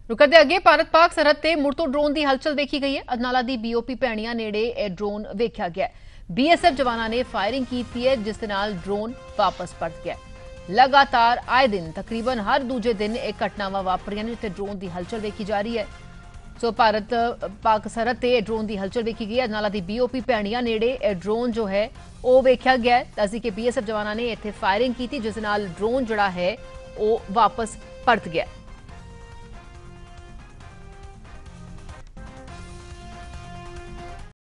रुक करते अगे भारत पाक सरहद ते मुड़ तो ड्रोन की हलचल देखी गई है। अजनाला की बीओपी भैणिया नेड़े यह ड्रोन वेख्या गया। बीएसएफ जवानों ने फायरिंग की है, जिस नाल ड्रोन वापस परत गया। लगातार आए दिन तकरीबन हर दूजे दिन एक घटनावां वापरियां ने जिथे ड्रोन की हलचल देखी जा रही है। सो भारत पाक सरहद ते ड्रोन की हलचल देखी गई है। अजनाला की बीओपी भैणिया नेड़े यह ड्रोन जो है वह वेख्या गया। दसी कि बीएसएफ जवानों ने इत्थे फायरिंग की, जिस नाल ड्रोन जिहड़ा है वह वापस परत गया।